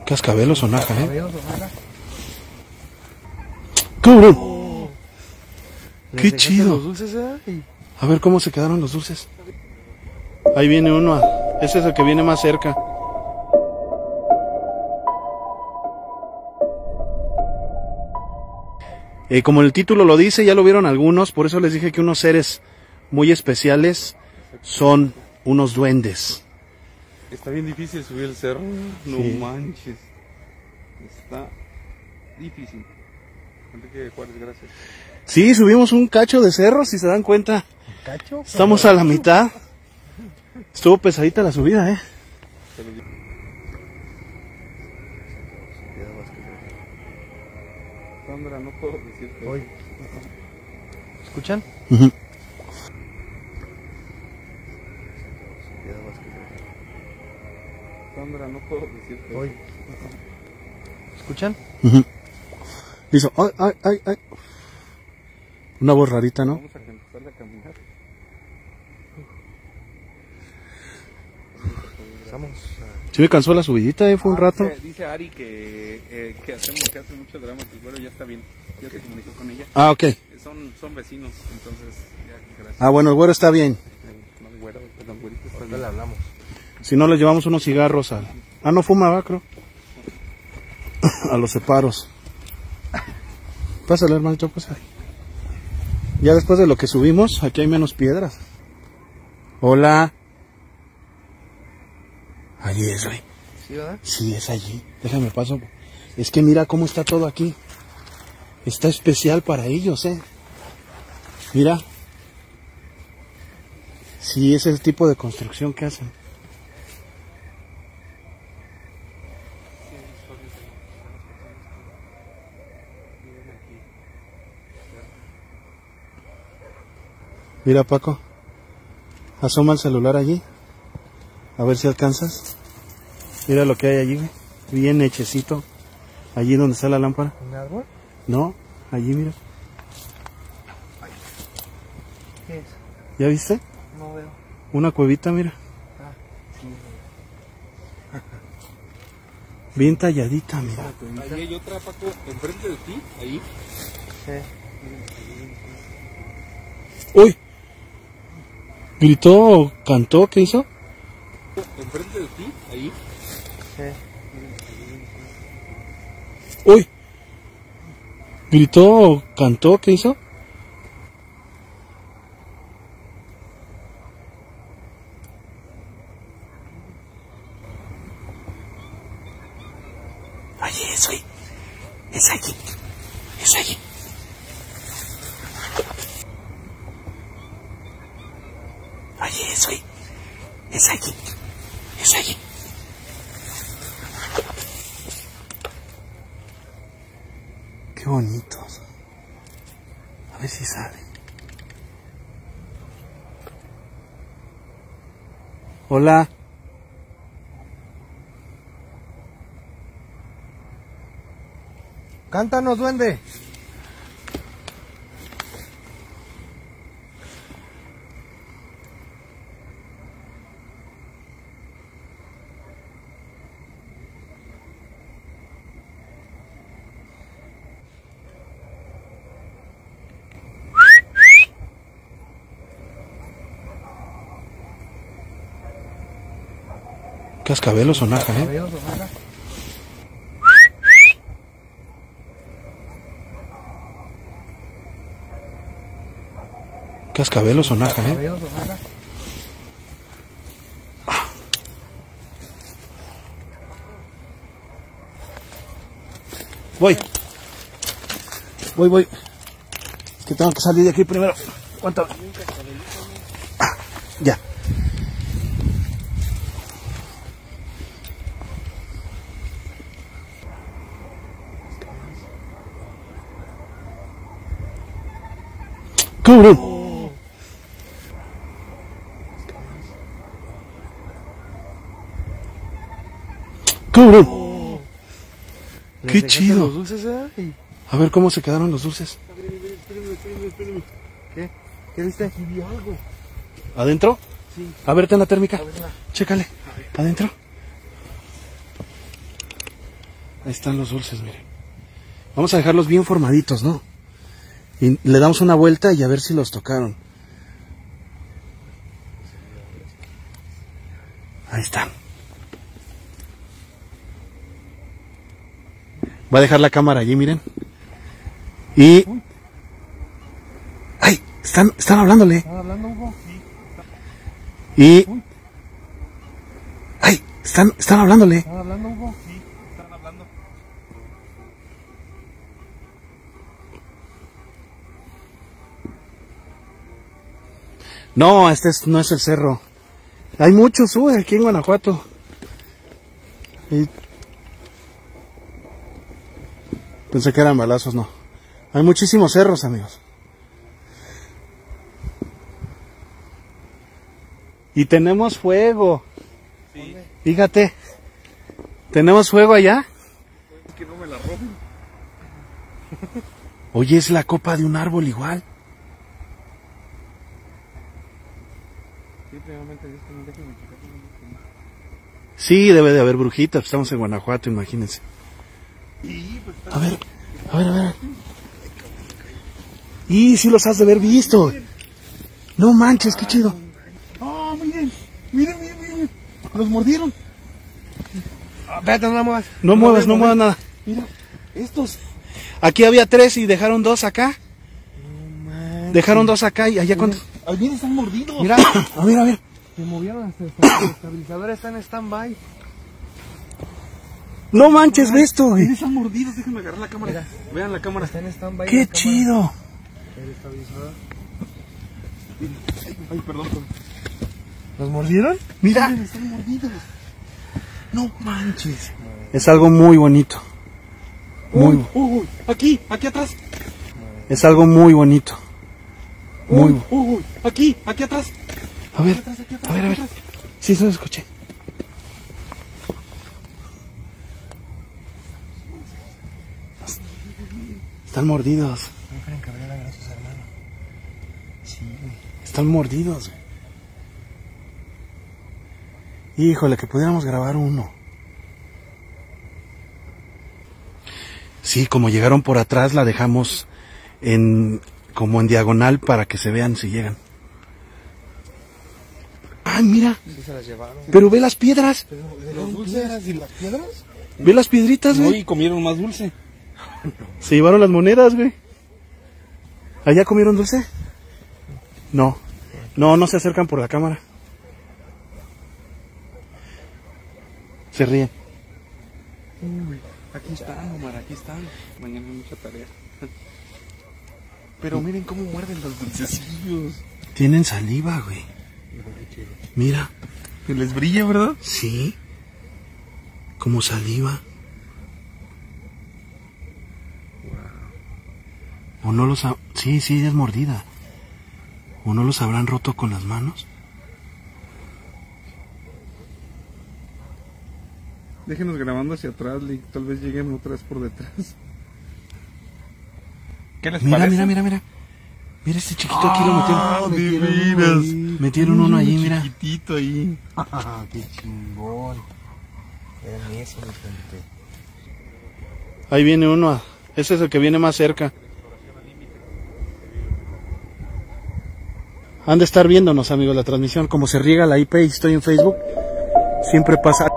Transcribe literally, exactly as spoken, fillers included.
Cascabel o sonaja, ¿eh? ¡Cabrón! Oh, ¡qué chido! Los dulces, ¿eh? A ver cómo se quedaron los dulces. Ahí viene uno. Ese es el que viene más cerca. Eh, como el título lo dice, ya lo vieron algunos, por eso les dije que unos seres muy especiales son unos duendes. Está bien difícil subir el cerro, no sí. manches. Está difícil. Enrique Juárez, gracias. Sí, subimos un cacho de cerro, si se dan cuenta. ¿Cacho? Estamos a la mitad. Estuvo pesadita la subida, ¿eh? Sandra, no puedo decirte. Hoy. ¿Escuchan? Uh-huh. Sandra, no puedo decirte. Hoy. ¿Escuchan? Uh-huh. Dice, ay, ay, ay, ay. Una voz rarita, ¿no? Vamos a empezar a caminar. Estamos. Sí me cansó la subidita, ¿eh? Fue un ah, rato. Dice, dice Ari que, eh, que hacemos, que hace mucho drama, pues bueno, ya está bien. Ya se comunicó con ella. Ah, ok. Son, son vecinos, entonces, ya, gracias. Ah, bueno, el güero está bien. No, el güero, el güerito está bien. Le hablamos. Si no, le llevamos unos cigarros al... Ah, no fuma, va, creo. A los separos. Pásale, hermanito, pásale. Ya después de lo que subimos, aquí hay menos piedras. Hola. Allí es, güey. ¿Sí, verdad? Sí, es allí. Déjame paso. Es que mira cómo está todo aquí. Está especial para ellos, eh. Mira. Sí, es el tipo de construcción que hacen. Mira, Paco, asoma el celular allí, a ver si alcanzas. Mira lo que hay allí, bien hechecito, allí donde está la lámpara. ¿Un árbol? No, allí mira. ¿Qué es? ¿Ya viste? No veo. Una cuevita, mira. Ah, sí. Bien talladita, mira. Ahí hay otra, Paco, enfrente de ti, ahí. Sí. ¡Uy! ¿Gritó, cantó, qué hizo? Enfrente de ti, ahí. Sí. ¡Uy! ¿Gritó, cantó, qué hizo? Allí es, güey. Es allí. Es allí. Allí es, güey. Es allí. Es allí. Qué bonitos. A ver si sale. Hola. Cántanos, duende. Cascabel o sonaja, ¿eh? Cascabel o sonaja. Cascabel o sonaja, ¿eh? Cascabel o sonaja. Voy. Voy, voy. Es que tengo que salir de aquí primero. ¿Cuánto? Ah, ya. ¡Cabrón! Oh. ¡Cabrón! Oh. ¡Qué chido! Los dulces, ¿eh? A ver cómo se quedaron los dulces. ¿Qué? ¿Qué viste? Aquí vi algo. ¿Adentro? Sí. A ver, ten la térmica. A ver, chécale. ¿Adentro? Ahí están los dulces, miren. Vamos a dejarlos bien formaditos, ¿no? Y le damos una vuelta y a ver si los tocaron. Ahí están. Voy a dejar la cámara allí, miren. Y... ¡ay! Están, están hablándole. ¿Están hablando, Hugo? Y... ¡ay! Están, están hablándole. ¿Están hablando, Hugo? Sí, están hablando. No, este es, no es el cerro. Hay muchos, sube aquí en Guanajuato. Y... pensé que eran balazos, no. Hay muchísimos cerros, amigos. Y tenemos fuego. Sí. Fíjate. ¿Tenemos fuego allá? Es que no me la roben. Oye, es la copa de un árbol igual. Sí, primeramente Dios, déjenme checar. Sí, debe de haber brujitas. Estamos en Guanajuato, imagínense. Sí, pues está... A ver, a ver, a ver. Y sí los has de haber visto. No manches, qué chido. ¡Ah, miren! ¡Miren, miren, miren! ¡Los mordieron! Ah, espérate, no la muevas. No muevas, no muevas nada. Mira, estos. Aquí había tres y dejaron dos acá. Dejaron dos acá y allá con... Ahí vienen, están mordidos. Mira, A ver, a ver. se movieron hasta el estabilizador, está en stand-by. No manches, ve esto, güey. Miren, están mordidos. Déjenme agarrar la cámara. Mira. Vean la cámara. Está en stand-by. Qué la cámara. chido. El estabilizador. Ay, ay, perdón. perdón. ¿Los mordieron? Mira. Miren, están mordidos. No manches. Es algo muy bonito. Muy, Uy, uy, uy, aquí, aquí atrás. es algo muy bonito. Muy. Uy, uy, uy, aquí, aquí atrás. A ver, Aquí atrás, aquí atrás, a ver, a aquí ver. atrás. Sí, se lo escuché. Están mordidos. No creen que abrieran a sus hermanos. Sí, güey. Están mordidos. Híjole, que pudiéramos grabar uno. Sí, como llegaron por atrás, la dejamos en como en diagonal para que se vean si llegan. Ay, mira, Sí se las llevaron. pero ve las piedras. Los dulces y las piedras. Ve las piedritas, güey. Hoy comieron más dulce. Se llevaron las monedas, güey. ¿Allá comieron dulce? No. No, no se acercan por la cámara. Se ríen. Uy, aquí están, Omar, aquí están. Mañana hay mucha tarea. Pero miren cómo muerden los dulcecillos. Tienen saliva, güey. Mira. Que les brilla, ¿verdad? Sí. Como saliva. O no los ha... Sí, sí, ella es mordida. O no los habrán roto con las manos. Déjenos grabando hacia atrás, Lick. Tal vez lleguen otras por detrás. ¿Qué les Mira, parece? mira, mira, mira. Mira este chiquito aquí lo metieron. Ah, de metieron uno veras. ahí. Metieron uno allí, mira. Chiquitito ahí. Ah, qué chingón. Vean eso, mi gente. Ahí viene uno. Ese es el que viene más cerca. Han de estar viéndonos, amigos, la transmisión. Como se riega la I P y estoy en Facebook, siempre pasa...